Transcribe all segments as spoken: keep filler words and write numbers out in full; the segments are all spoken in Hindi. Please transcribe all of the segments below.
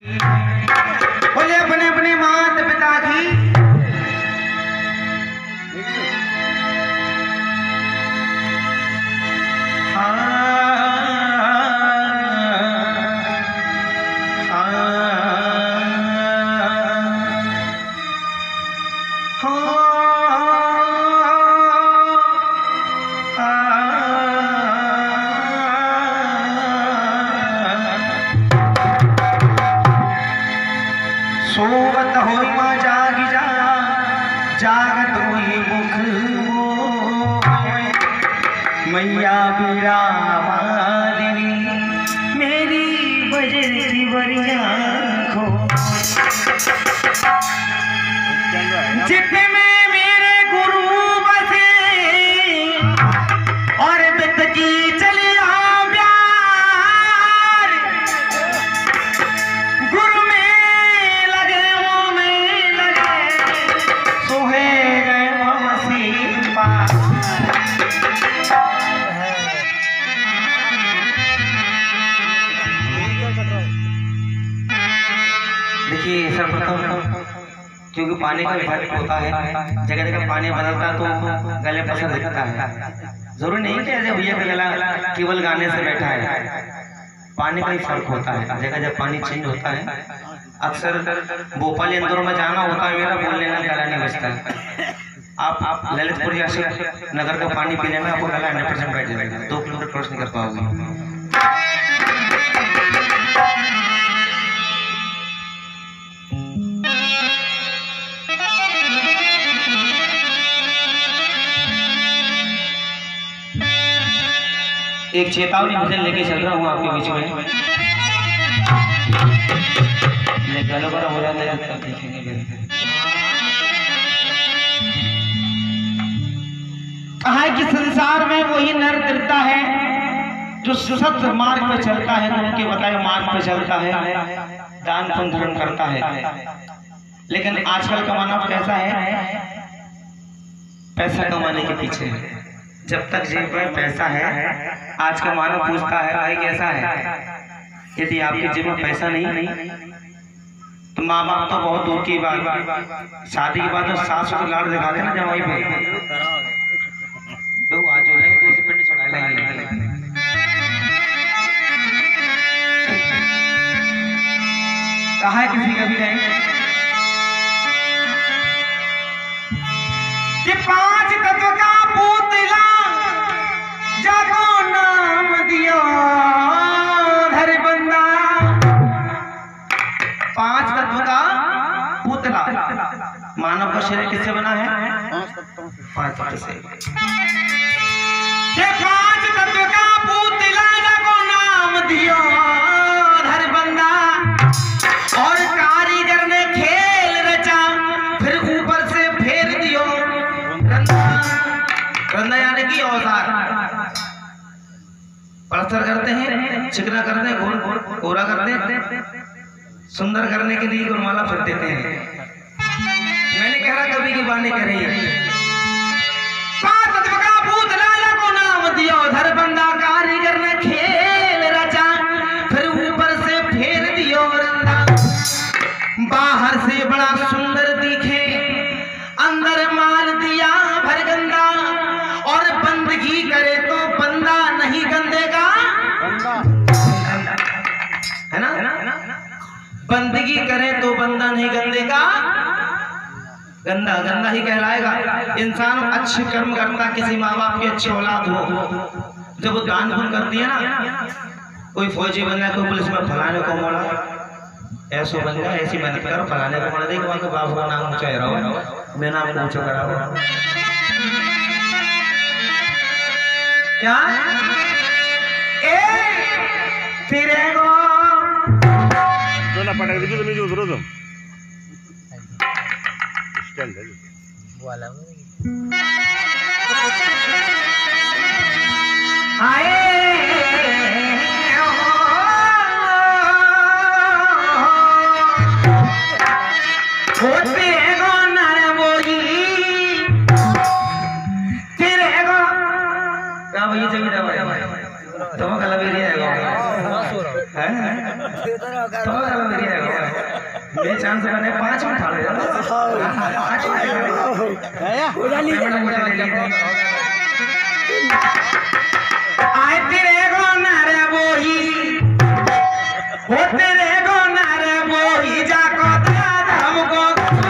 बोले अपने अपने माता पिता की सोवत होई मां जागी जा जागत हुई मुख मैया बीरा मालिनी मेरी बजर की बरिया खो जितने में मेरे गुरु बसे और बित की चली देखिए सर्वप्रथम क्योंकि पानी का फर्क होता है, जगह जगह पानी बदलता तो गले पर असर दिखता है। जरूरी नहीं कि ऐसे भैया का गला केवल गाने से बैठा है, पानी का ही फर्क होता है, जगह जगह पानी चेंज होता है। अक्सर भोपाल इंदौर में जाना होता है, मेरा बोलने में गला नहीं बचता है। आप आप ललितपुर या नगर का पानी पीने में आपको गला हंड्रेड परसेंट बैठ जाएगा, दो किलोमीटर क्रॉस नहीं कर पाओगे। एक चेतावनी भजन लेके चल रहा हूँ आपके बीच में, गलो बड़ा हो जाता है देखेंगे। कहा है कि संसार में वही नर दिखता है जो सत्य मार्ग पे चलता है, उनके बताए मार्ग पे चलता है, दान पुण्य धर्म करता है। लेकिन आजकल का मानव कैसा है, पैसा कमाने के पीछे है। जब तक जेब में पैसा है, आज का मानव पूछता है भाई कैसा है। यदि आपके जेब में पैसा नहीं तो माँ बाप तो बहुत दूर की बात, शादी के बाद तो सास को लाड़ दिखाते ना जमाई पे, लोग आज हो जाएंगे तो उसे पिंड चढ़ा लेंगे। कहा है किसी का भी नहीं कि पांच तत्व का पुतला जाको नाम दियो हर बंदा। पांच तत्व का पुतला, मानव का शरीर किससे बना है? पांच तत्व से। ये पांच तत्व का पुतला जाको नाम दियो हर बंदा, और कारीगर ने खेल रचा फिर ऊपर से फेर दियो रंदा, यानी कि औजार। पलस्तर करते हैं, चिकना करते हैं, गोल कोरा करते हैं, सुंदर करने के लिए गुरमाला फिर देते हैं। मैंने कह रहा कभी की बानी कह रही है। पांच तत्व का पुतला को नाम दिया धर बंदा, कारीगर ने खेल रचा फिर ऊपर से फेर दियो रंदा। बाहर से बड़ा सुंदर दिखे, अंदर माल दिया भर गंदा, और बंदगी करे तो बंदा नहीं गंदे का है ना, बंदगी करे तो बंदा नहीं गंदे का गंदा, गंदा ही कहलाएगा। इंसान अच्छे कर्म करता, किसी माँ बाप की अच्छी औलाद हो, जब वो दान पुण्य करती है ना, कोई फौजी बन जाए, कोई पुलिस में फलाने को मोड़ा, ऐसा बन जाए, ऐसी मेहनत करो, फलाने को मोड़ा, देखो वहां बाप का नाम ऊंचा रहो, मैं नाम ऊंचा करा क्या ए तेरे को ना पटक दीजिए, तुम्हें जो जरूरत हो स्टैंड है वाला आए होते गो नर बोली तेरे गो का भैया जमीन है तो कल भी है तो कल भी है मेरे चांस बने पाँच में खा आए तेरे गो नारे बोही वो तेरे गो नारे बोही जाको दादा हमको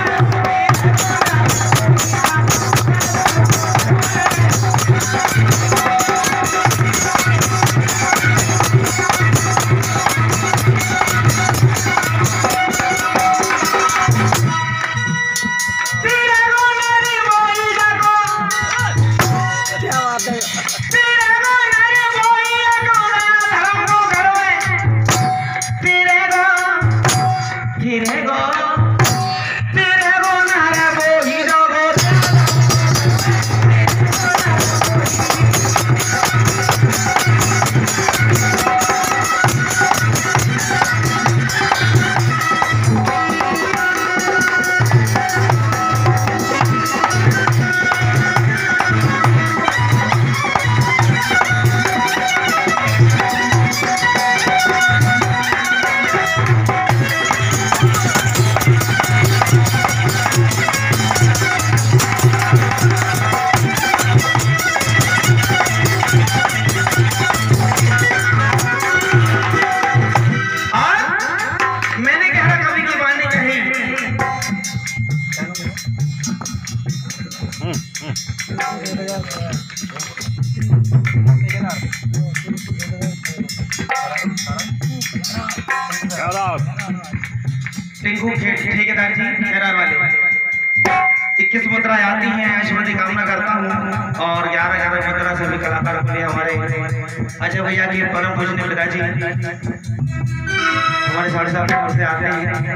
ठेकेदार जी खैरार वाले इक्कीस मुद्रा आती हैं, ऐश्वर्य कामना करता हूँ। और ग्यारह ग्यारह मुद्रा से भी कलाकार बोले हमारे अजय भैया की परम पूजनीय पिताजी हमारे साढ़े सात से आते हैं।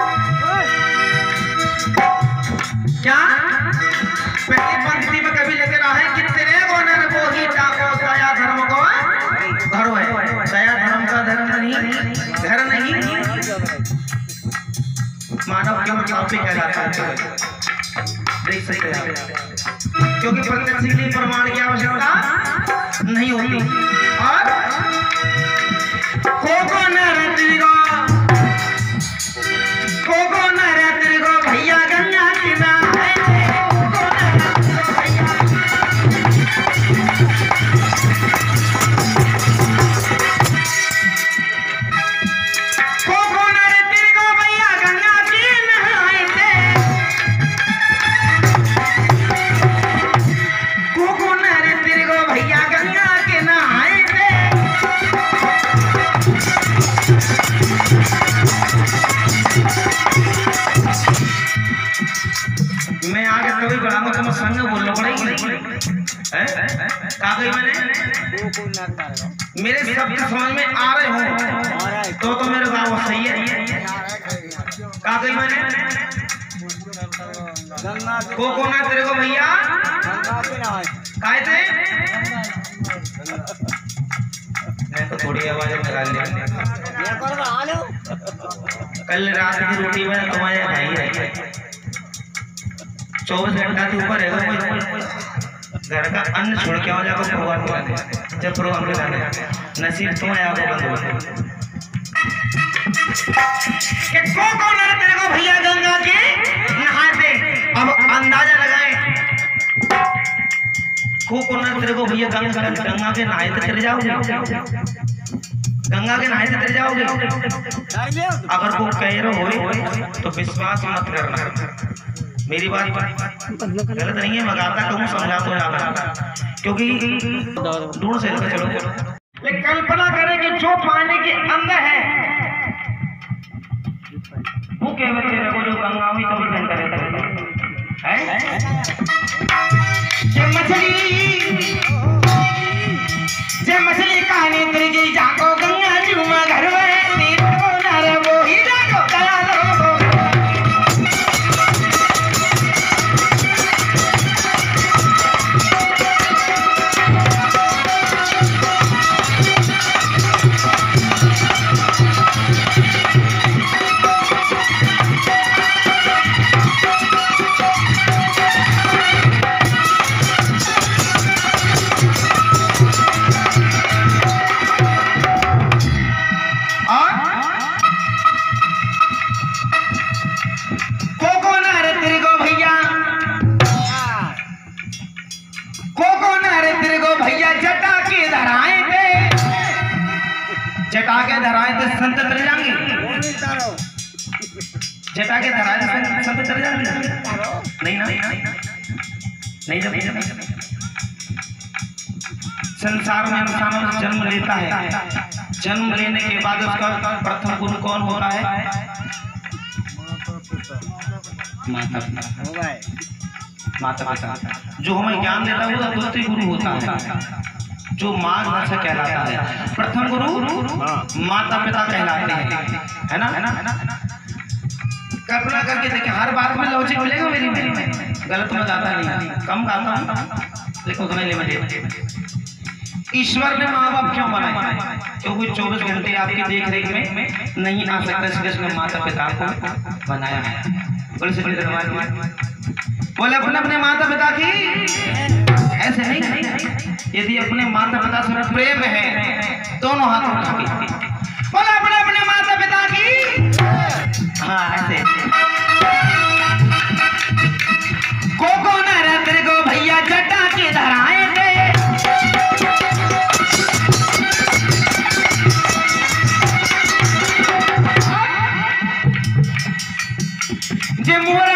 क्या पहली पंक्ति में कभी लेकर आए कि तेरे को नर को ही टाको दया धर्म को घर है, दया धर्म का धर्म नहीं, घर नहीं, मानव के मुताबिक कहलाता है। देख सकते हैं क्योंकि प्रत्यक्ष के लिए प्रमाण की आवश्यकता नहीं होती। और कोको न रहती गो कोको न रहती गो भैया गंगा किनारे मैं आगे कभी बढ़ाऊंगा तो मैं संग बोलना पड़ेगी कहा गई मैंने मेरे शब्द समझ में आ रहे हो तो तो मेरे बाबू सही है। कहा गई मैंने को कोना तेरे को भैया काहे थे मैं तो थोड़ी आवाज निकाल लिया। कल रात की रोटी में तुम्हारे खाई है चौबीस घंटा के ऊपर है घर का अन्न छोड़ के आओ जाकर प्रोग्राम कराने जब प्रोग्राम कराने नसीब तुम्हें आपको बंद हो कि को कौन है तेरे को भैया गंगा के नहाते। अब अंदाजा लगाए को कौन है तेरे को भैया गंगा गंगा के नहाए तो चले जाओगे, गंगा के नहाए तो चले जाओगे। अगर वो कह रहे हो तो विश्वास मत करना, मेरी बात गलत नहीं है, मगाता कहूँ समझा तो जाना क्योंकि दूर से चलो। लेकिन कल्पना करें कि जो पानी के अंदर है वो केवल तेरे को जो गंगा में चौबीस घंटे रहता है। ये मछली ये मछली कहानी तेरी की जाको गंगा जी में घर में तेरे को नारे वो ही जाको दया लोगो जटा के धरा दे सब चले जाते नहीं ना नहीं जब संसार में इंसान जन्म लेता है, जन्म लेने के बाद उसका प्रथम गुरु कौन होता है? माता पिता। माता पिता जो हमें ज्ञान देता है वो द्वितीय गुरु होता है, जो मार्ग से कहलाता है। प्रथम गुरु माता पिता कहलाते हैं, है ना? है ना? कल्पना करके देखिए, हर बात में लॉजिक मिलेगा मेरी मेरी में गलत में गाता नहीं, कम गाता हूँ लेकिन उतना ही लिमिटेड। ईश्वर ने माँ बाप क्यों बनाए? क्योंकि चौबीस घंटे आपकी देख रेख में नहीं आ सकता, इसलिए उसने माता पिता को बनाया है। बोले से बोले अपने अपने माता पिता की ऐसे नहीं, यदि अपने माता पिता से प्रेम है दोनों हाथों उठा के बोले अपने अपने माता पिता की, हाँ ऐसे को को नरेंद्र को भैया जटा के धराए थे, जे मोरा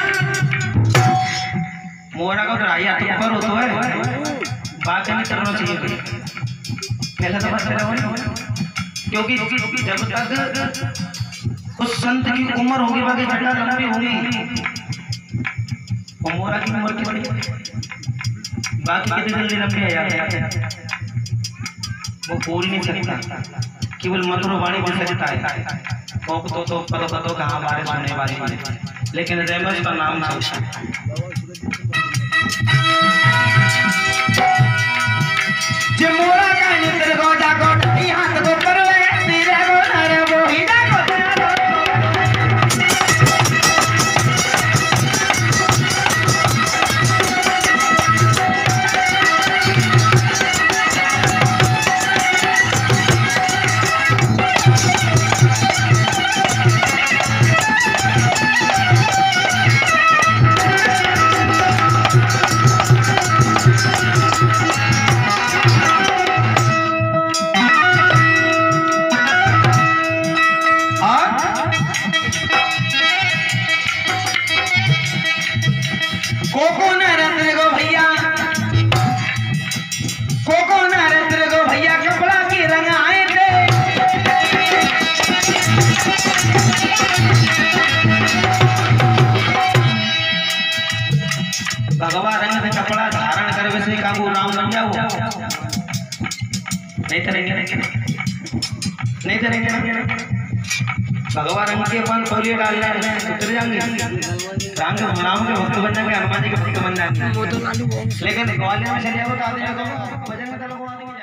मोरा का धराया तो ऊपर होता है, बात नहीं करना चाहिए पहले तो बात करो, क्योंकि जब तक उस संत की उम्र होगी बाकी जटा लंबी होगी, मोरा की उम्र की बड़ी बाकी कितनी जल्दी लंबी है यार, वो बोल नहीं सकता, केवल मधुर वाणी बोल सकता है। तो तो तो पतो पतो कहाँ बारिश होने वाली है, लेकिन रेमस का नाम सोचा जे मोरा का नित्र को जाको हाथ को कर ले तेरे को नरे वो ही जाको कोको नरेंद्र को भैया कोको नरेंद्र को भैया कपड़ा के रंग आए थे, भगवान रंग से कपड़ा धारण कर वैसे काबू राम बन जाओ, नहीं करेंगे नहीं करेंगे भगवान रंग के अपन तौलिए डाल उतर जाएंगे, राम के राम के भक्त बन जाएंगे, हनुमान जी के भक्त बन जाएंगे, लेकिन ग्वालियर में चले जाओ तो भजन में